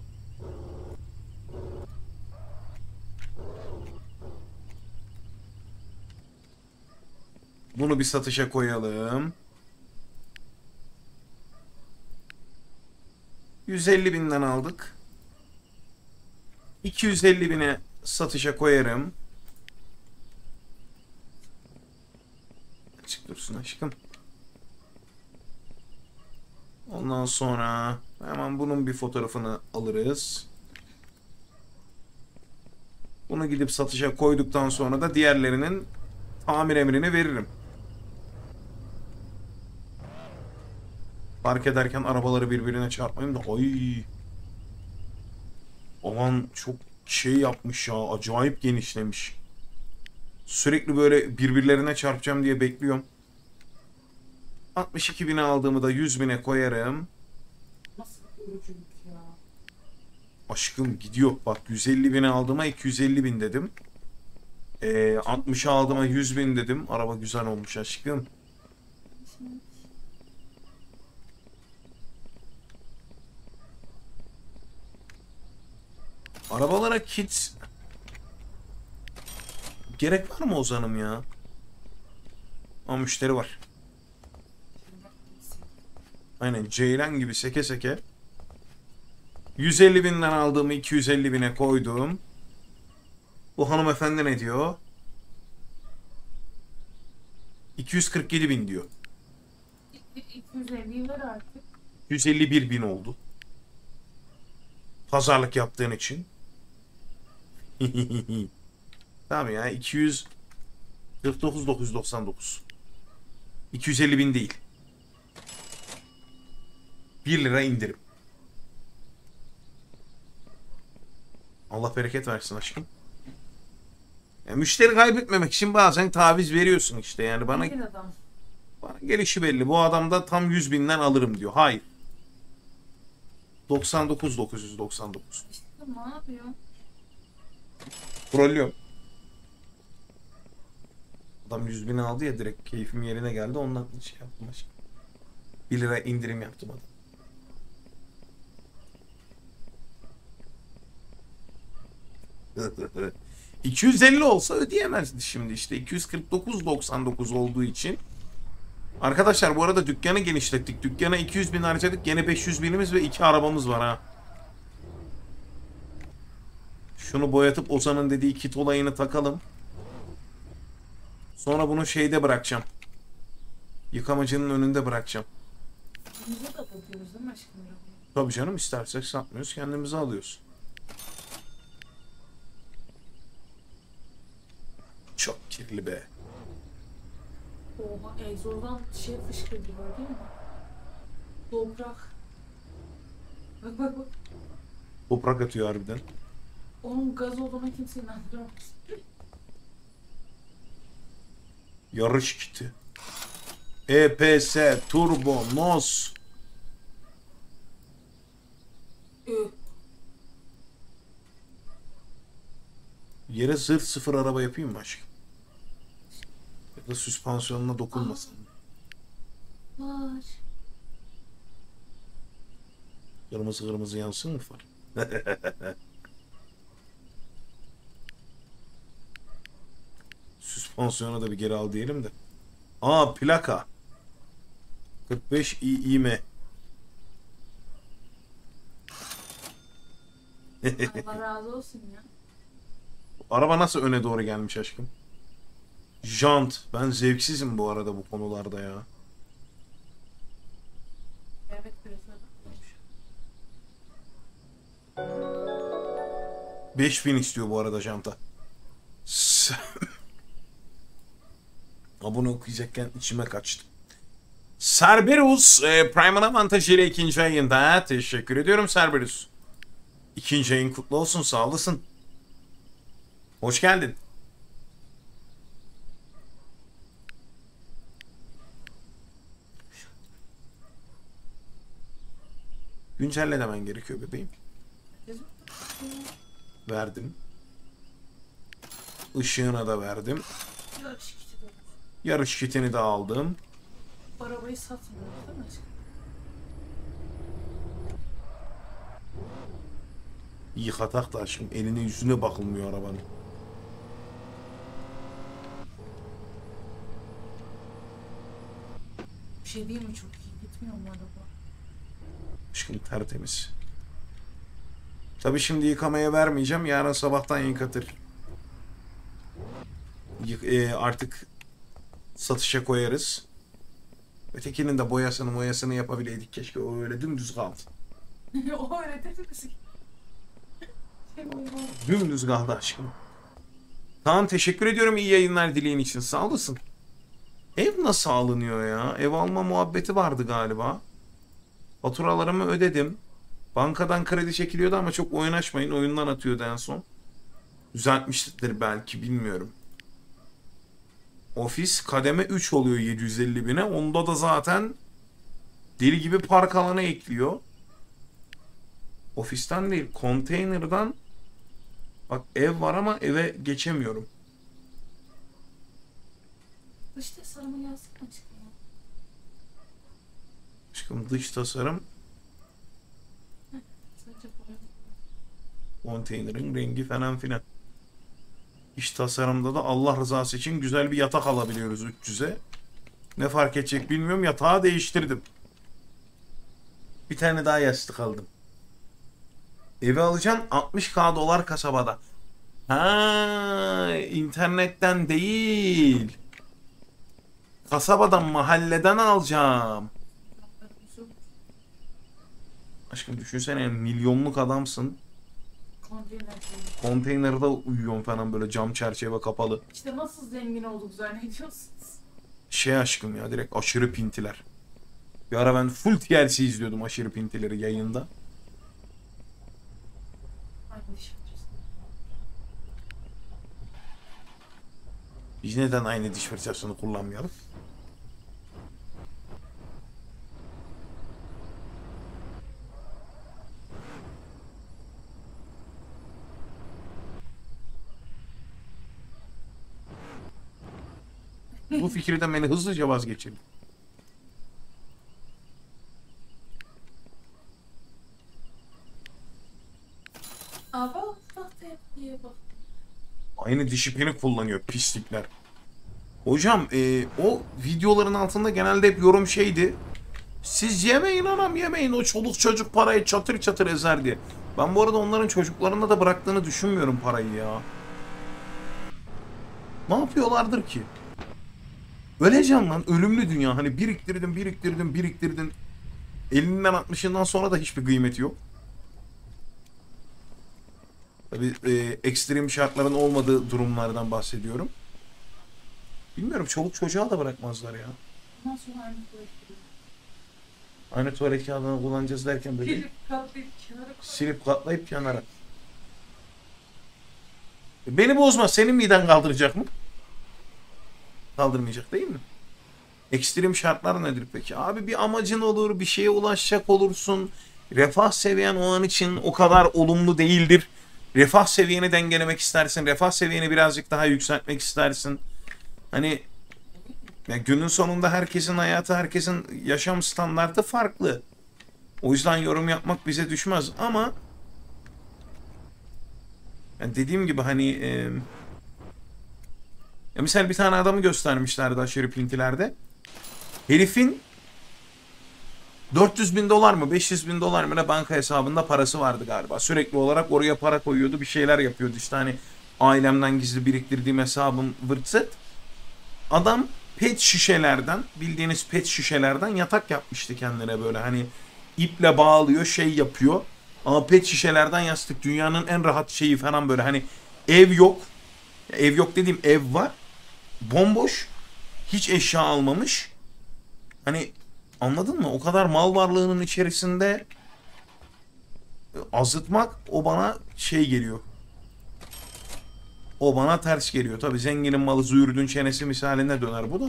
Bunu bir satışa koyalım. yüz elli binden aldık. iki yüz elli bine satışa koyarım. Açık dursun aşkım. Ondan sonra hemen bunun bir fotoğrafını alırız. Bunu gidip satışa koyduktan sonra da diğerlerinin tamir emrini veririm. Park ederken arabaları birbirine çarpmayayım da ay. Aman çok şey yapmış ya, acayip genişlemiş. Sürekli böyle birbirlerine çarpacağım diye bekliyorum. altmış iki bine aldığımı da yüz bine koyarım. Nasıl bir ölücülük ya? Aşkım gidiyor. Bak yüz elli bine aldığıma iki yüz elli bin dedim. Ee, altmışa aldığıma yüz bin dedim. Araba güzel olmuş aşkım. Şimdi Arabalara kit gerek var mı Ozan'ım ya? Ama müşteri var. bak gitsin. Aynen Ceylan gibi seke seke. yüz elli binden aldığımı iki yüz elli bine koydum. Bu hanımefendi ne diyor? iki yüz kırk yedi bin diyor. iki yüz elliyi ver artık. yüz elli bir bin oldu. Pazarlık yaptığın için. Tamam ya, iki yüz kırk dokuz bin dokuz yüz doksan dokuz. iki yüz elli bin değil. bir lira indirim. Allah bereket versin aşkım. Ya müşteri kaybetmemek için bazen taviz veriyorsun işte, yani bana, Bir adam. bana gelişi belli. Bu adam da tam yüz binden alırım diyor. Hayır. doksan dokuz bin dokuz yüz doksan dokuz. İşte ne yapıyor? Trollüyorum. Adam yüz bin aldı ya, direkt keyfim yerine geldi, ondan şey yaptım aşkım. bir lira indirim yaptım adam. iki yüz elli olsa ödeyemezdi şimdi, işte iki yüz kırk dokuz doksan dokuz olduğu için. Arkadaşlar bu arada dükkanı genişlettik. Dükkana iki yüz bin harcadık. Gene beş yüz binimiz ve iki arabamız var ha. Şunu boyatıp Ozan'ın dediği kit olayını takalım. Sonra bunu şeyde bırakacağım. Yıkamacının önünde bırakacağım. Bize de bakıyoruz değil mi aşkım? Tabii canım, istersek satmıyoruz, kendimize alıyoruz. Çok kirli be. Oha, egzozdan şey fışkırdı gördün mü? Toprak. Bak bak bak. Toprak atıyor harbiden. Onun gaz olduğuna kimse inandıramaz. Yarış kiti. E P S, Turbo, N O S. Ö. Yere zırh sıfır araba yapayım mı aşkım? Ya da süspansiyonuna dokunmasın. Var. Kırmızı kırmızı yansın mı far? Süspansiyona da bir geri al diyelim de. Aa, plaka. kırk beş İ İ M. Allah razı olsun ya. Araba nasıl öne doğru gelmiş aşkım? Jant. Ben zevksizim bu arada bu konularda ya. Evet, biraz öyle. beş bin istiyor bu arada janta. Abone okuyacakken içime kaçtı. Cerberus e, Prime'ın avantajıyla ikinci ayında. Teşekkür ediyorum Cerberus. İkinci ayın kutlu olsun, sağ olasın. Hoş geldin. Güncellemen gerekiyor bebeğim. Verdim. Işığına da verdim. Yarış kiti de. Yarış kitini de aldım. Bu arabayı satmıyoruz değil mi aşkım? Yıkatak da aşkım, eline yüzüne bakılmıyor arabanın. Bir şey değil mi, çok iyi gitmiyor mu araba? Aşkım tertemiz. Tabii şimdi yıkamaya vermeyeceğim. Yarın sabahtan yıkatır. Yık, e, artık satışa koyarız. Ötekinin de boyasını boyasını yapabileydik. Keşke o öyle dümdüz kaldı. O öyle dedi misin? Dümdüz kaldı aşkım. Kaan teşekkür ediyorum iyi yayınlar dileğin için. Sağ olasın. Ev nasıl alınıyor ya? Ev alma muhabbeti vardı galiba. Faturalarımı ödedim. Bankadan kredi çekiliyordu ama çok oynaşmayın. Oyundan atıyordu en son. Düzeltmiştir belki, bilmiyorum. Ofis kademe üç oluyor yedi yüz elli bine. Onda da zaten deli gibi park alanı ekliyor. Ofisten değil, konteynerdan. Bak ev var ama eve geçemiyorum. Dış tasarımı yazsın açık ya. Aşkım dış tasarım. Sadece boya. Konteynerin rengi falan filan. İç tasarımda da Allah rızası için güzel bir yatak alabiliyoruz üç yüze. Ne fark edecek bilmiyorum. Yatağı değiştirdim. Bir tane daha yastık aldım. Evi alacağım altmış bin dolar kasabada. Ha, internetten değil. Kasabadan, mahalleden alacağım. Aşkım düşünsene, milyonluk adamsın. Konteyner. Konteynerde uyuyorsun falan, böyle cam çerçeve kapalı. İşte nasıl zengin olduk zannediyorsunuz? Şey aşkım ya, direkt aşırı pintiler. Bir ara ben full T L C izliyordum, aşırı pintileri yayında. Aynı iş yapacağız. Biz neden aynı diş fırçasını kullanmayalım? Bu fikirden beni hızlıca vazgeçelim. Aa bak bak tepkiye bak. Aynı dişipini kullanıyor pislikler. Hocam e, o videoların altında genelde hep yorum şeydi. Siz yemeyin anam yemeyin, o çoluk çocuk parayı çatır çatır ezer diye. Ben bu arada onların çocuklarına da bıraktığını düşünmüyorum parayı ya. Ne yapıyorlardır ki? Öleceğim lan, ölümlü dünya. Hani biriktirdin biriktirdin biriktirdin. Elinden altmışından sonra da hiçbir kıymeti yok. Tabii e, ekstrem şartların olmadığı durumlardan bahsediyorum. Bilmiyorum, çoluk çocuğa da bırakmazlar ya. Ondan sonra aynı tuvalet gibi. Aynı tuvalet kağıdını kullanacağız derken böyle Silip katlayıp kenara koy. silip katlayıp kenara. Beni bozma, senin miden kaldıracak mı? Kaldırmayacak değil mi? Ekstrem şartlar nedir peki? Abi bir amacın olur, bir şeye ulaşacak olursun. Refah seviyen o an için o kadar olumlu değildir. Refah seviyeni dengelemek istersin. Refah seviyeni birazcık daha yükseltmek istersin. Hani ya günün sonunda herkesin hayatı, herkesin yaşam standartı farklı. O yüzden yorum yapmak bize düşmez ama yani dediğim gibi hani e, ya misal bir tane adamı göstermişlerdi aşırı pintilerde. Herifin dört yüz bin dolar mı beş yüz bin dolar mı ne banka hesabında parası vardı galiba. Sürekli olarak oraya para koyuyordu, bir şeyler yapıyordu. İşte hani ailemden gizli biriktirdiğim hesabım vırtset. Adam pet şişelerden, bildiğiniz pet şişelerden yatak yapmıştı kendine böyle. Hani iple bağlıyor, şey yapıyor. Ama pet şişelerden yastık, dünyanın en rahat şeyi falan böyle. Hani ev yok. Ev yok dediğim, ev var. Bomboş. Hiç eşya almamış. Hani anladın mı? O kadar mal varlığının içerisinde azıtmak o bana şey geliyor. O bana ters geliyor. Tabii zenginin malı züğürdün çenesi misaline döner bu da.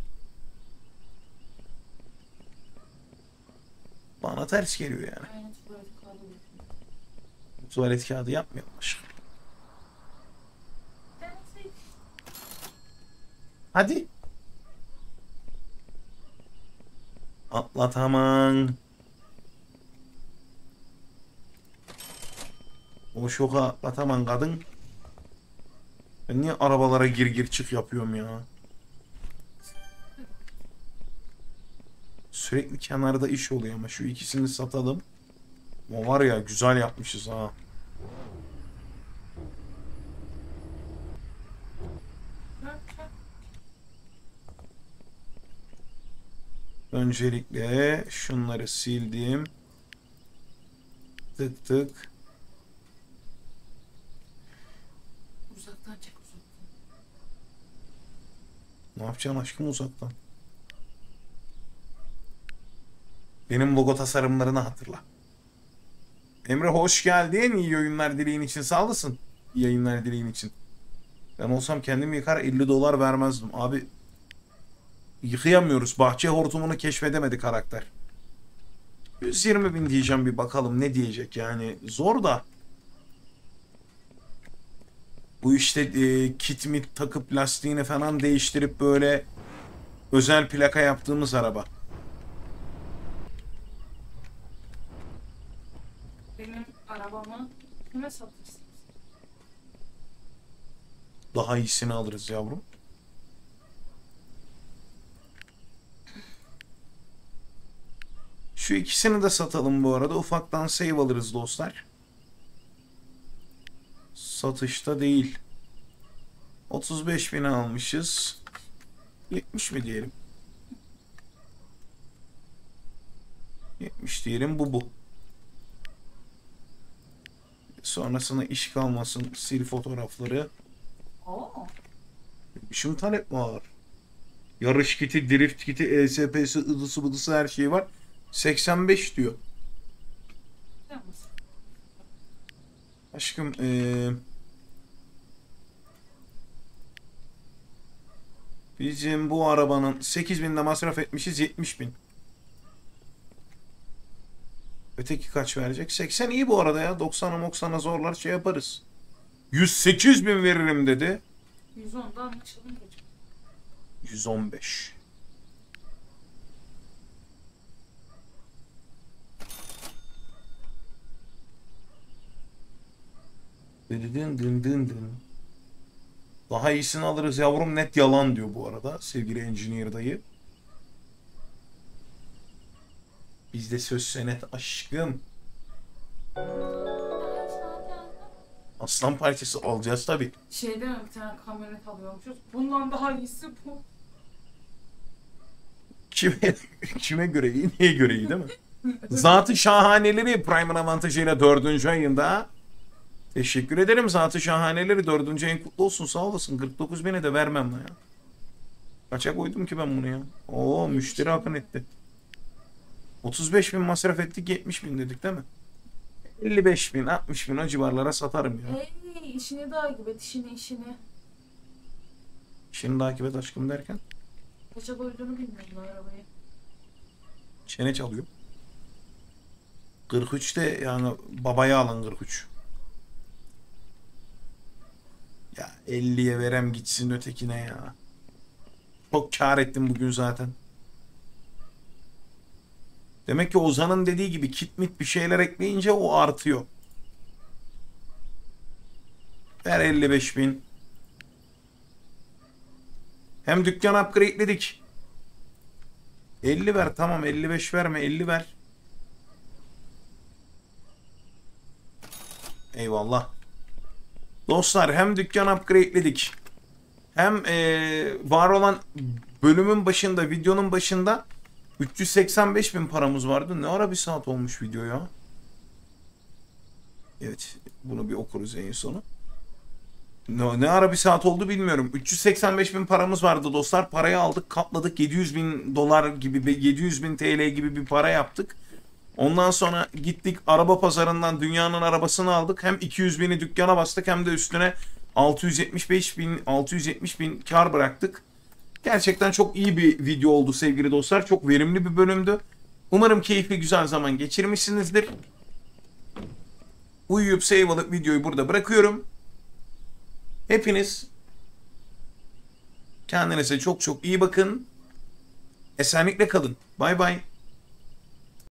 Bana ters geliyor yani. Aynı tuvalet kağıdı bakıyor. Tuvalet kağıdı yapmıyormuş. Hadi. Atlat aman. O şoka atlat aman kadın. Ben niye arabalara gir gir çık yapıyorum ya? Sürekli kenarda iş oluyor ama şu ikisini satalım. O var ya, güzel yapmışız ha. Öncelikle şunları sildim. Tık tık. Uzaktan çek uzaktan. Ne yapacaksın aşkım uzaktan? Benim logo tasarımlarını hatırla. Emre hoş geldin. İyi oyunlar dileğin için, sağ olasın. İyi yayınlar dileğin için. Ben olsam kendim yıkar elli dolar vermezdim. Abi yıkayamıyoruz. Bahçe hortumunu keşfedemedi karakter. yüz yirmi bin diyeceğim, bir bakalım ne diyecek yani. Zor da. Bu işte e, kit mit takıp lastiğini falan değiştirip böyle özel plaka yaptığımız araba. Benim arabamı kime satırsınız? Daha iyisini alırız yavrum. Şu ikisini de satalım bu arada. Ufaktan save alırız dostlar. Satışta değil. otuz beş bin almışız. yetmiş mi diyelim? yetmiş diyelim, bu bu. Sonrasında iş kalmasın, sil fotoğrafları. Oo. Şunu talep var. Yarış kiti, drift kiti, E S P'si, ıdısı bıdısı her şey var. seksen beş diyor. Yapmasın. Aşkım ee, bizim bu arabanın sekiz binde masraf etmişiz, yetmiş bin. Öteki kaç verecek? seksen iyi bu arada ya. doksana moksana zorlar şey yaparız. yüz sekiz bin veririm dedi. yüz onda anlaşalım hocam. yüz on beş. Dın dın dın dın dın. Daha iyisini alırız yavrum, net yalan diyor bu arada sevgili engineer dayı. Bizde söz senet aşkım. Aslan parçası alacağız tabi. Şeyde mi bir tane kamyonet alıyormuşuz. Bundan daha iyisi bu. Kime, kime göre iyi, neye göre iyi değil mi? Zatı şahaneleri Prime'ın avantajıyla dördüncü ayında. Teşekkür ederim Zatı şahaneleri, dördüncü ayın kutlu olsun, sağ olasın. kırk dokuz bine de vermem la ya. Kaça koydum ki ben bunu ya? Oo, müşteri akın etti. otuz beş bin masraf ettik, yetmiş bin dedik değil mi? elli beş bin, altmış bin o civarlara satarım ya. Hey, işini takip et, işini işini. İşini takip et aşkım derken Kaça koyduğunu bilmiyorum arabayı. çene çalıyor. kırk üçte yani babaya alın kırk üç. Ya elliye verem gitsin ötekine ya. Çok kar ettim bugün zaten. Demek ki Ozan'ın dediği gibi kit mit bir şeyler ekleyince o artıyor. Ver elli beş bin. Hem dükkan upgrade'ledik. elli ver, tamam, elli beş verme, elli ver. Eyvallah. Dostlar, hem dükkan upgrade'ledik. Hem ee, var olan bölümün başında, videonun başında üç yüz seksen beş bin paramız vardı. Ne ara bir saat olmuş video ya. Evet, bunu bir okuruz en sonu. Ne, ne ara bir saat oldu bilmiyorum. üç yüz seksen beş bin paramız vardı dostlar. Parayı aldık, katladık. yedi yüz bin dolar gibi, yedi yüz bin T L gibi bir para yaptık. Ondan sonra gittik araba pazarından dünyanın arabasını aldık. Hem iki yüz bini dükkana bastık hem de üstüne altı yüz yetmiş beş bin, altı yüz yetmiş bin kar bıraktık. Gerçekten çok iyi bir video oldu sevgili dostlar. Çok verimli bir bölümdü. Umarım keyifli, güzel zaman geçirmişsinizdir. Uyuyup save alıp videoyu burada bırakıyorum. Hepiniz kendinize çok çok iyi bakın. Esenlikle kalın. Bay bay.